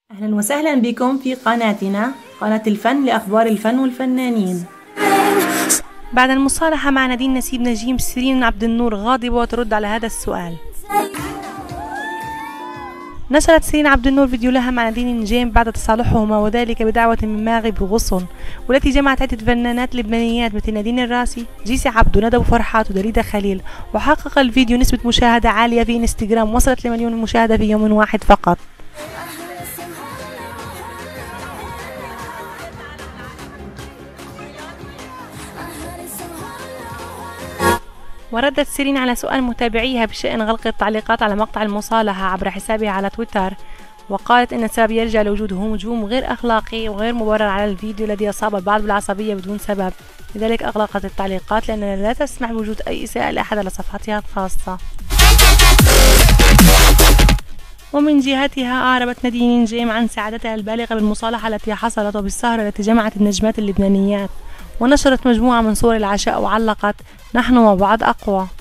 أهلا وسهلا بكم في قناتنا قناة الفن لأخبار الفن والفنانين. بعد المصالحة مع نادين نسيب نجيم، سيرين عبد النور غاضبة وترد على هذا السؤال. نشرت سيرين عبد النور فيديو لها مع نادين نجيم بعد تصالحهما، وذلك بدعوة من ماغي بغصن، والتي جمعت عدة فنانات لبنانيات مثل نادين الراسي، جيسي عبدو، ندى فرحات، ودليدة خليل. وحقق الفيديو نسبة مشاهدة عالية في انستغرام، وصلت ل1,000,000 مشاهدة في يوم واحد فقط. وردت سيرين على سؤال متابعيها بشأن غلق التعليقات على مقطع المصالحة عبر حسابها على تويتر، وقالت إن السبب يرجع لوجود هجوم غير أخلاقي وغير مبرر على الفيديو الذي أصاب البعض بالعصبية بدون سبب، لذلك أغلقت التعليقات لأنها لا تسمح بوجود أي إساءة لأحد على صفحتها الخاصة. ومن جهتها أعربت نادين نجيم عن سعادتها البالغة بالمصالحة التي حصلت وبالسهرة التي جمعت النجمات اللبنانيات، ونشرت مجموعة من صور العشاء وعلقت: نحن مع بعض أقوى.